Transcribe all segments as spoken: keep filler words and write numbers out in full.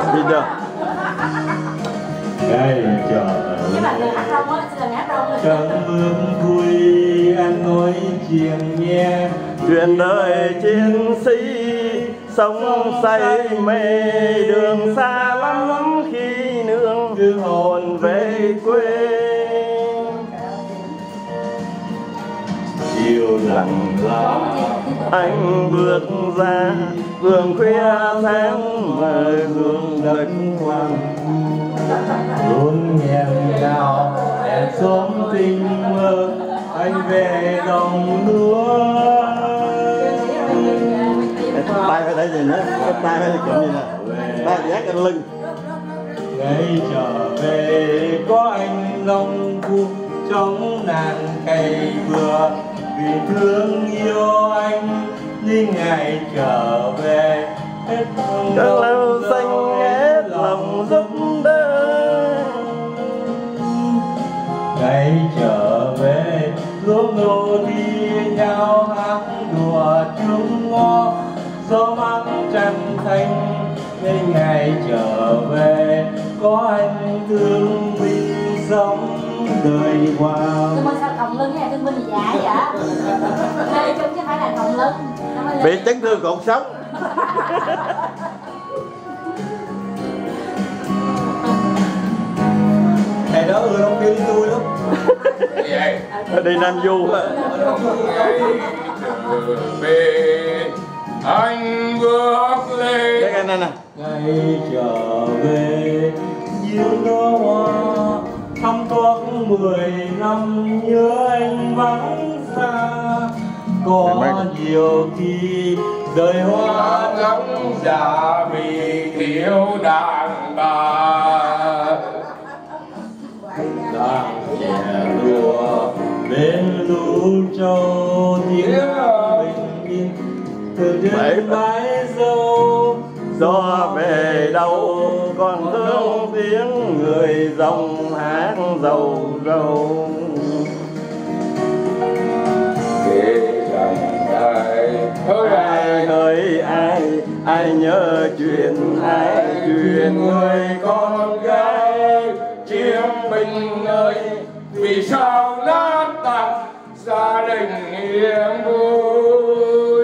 Đi chưa? Ngày chờ Cái bạn người hát rong á, là hát rong rồi. Trăng bước vui anh nói chuyện nghe. Chuyện đời chiến sĩ sống say mê, đường xa lắm khi nương đưa hồn về quê. Chiều lặng là Anh bước ra vườn khuya tháng mờ hương đất hoang. luôn nghẹn ngào đèn sớm tinh mơ anh về đồng lúa. Tay phải đây gì nữa, cái tay phải kiểu gì nè, tay giác cái lưng. Ngày trở về có anh long vu trong nàng cày bừa, vì thương yêu anh nên ngày trở về hết Cơn lâu xanh hết lòng giúp đỡ. ngày trở về lúc nô đi nhau hát đùa chung ngõ gió mát trăng thanh, nên ngày trở về có anh thương mình sống đời qua. Thương Minh sao còng lưng hay thương Minh gì dại vậy? Đây chung chứ phải là còng lưng. Bị chấn thương cột sống. Ngày đó người ông kêu đi tôi lắm. Đi Nam Du á. Về anh bước lên. Cái này nè. Ngày trở về như nó hoa thăm thoát mười năm nhớ anh vắng xa. Có nhiều khi đời hoa Ngắm già vì thiếu đàn bà. đang nhẹ lùa bên lũ trâu tiếng bình yên từ trên mái dâu. Gió về đâu còn thương tiếng người dòng hát dầu dầu. Kể rằng ai ơi Ai ơi ai, ai nhớ chuyện ai, chuyện người con gái chiến binh ơi, vì sao nát tan gia đình yên vui.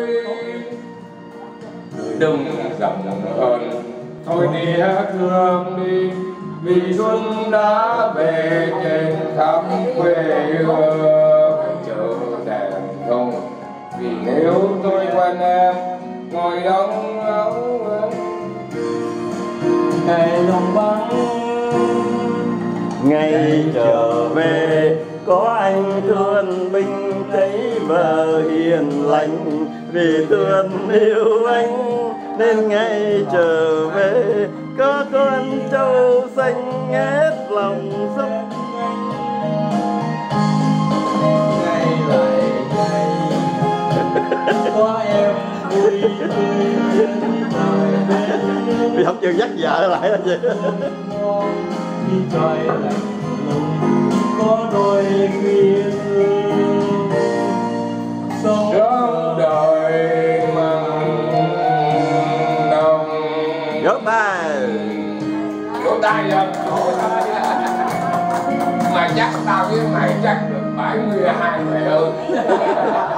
Đừng giận hờn thôi đi thương đi, vì xuân đã về trên khắp quê hương. Chờ đèn không vì nếu tôi quen em ngồi đông áo ngày lòng vắng. ngày trở về có anh thương binh thấy vợ hiền lành, vì thương yêu anh nên ngày trở về có con trâu xanh hết lòng giúp anh. Ngày lại ngày có em vui tươi đời bên Vì không chịu dắt vợ lại là gì. khi trời lạnh lùng có đôi khi thương sống đời mặn đồng. Vỗ tay. Vỗ tay lên, vỗ tay. Mày chắc tao với mày chắc được bảy mươi hai mày ơi.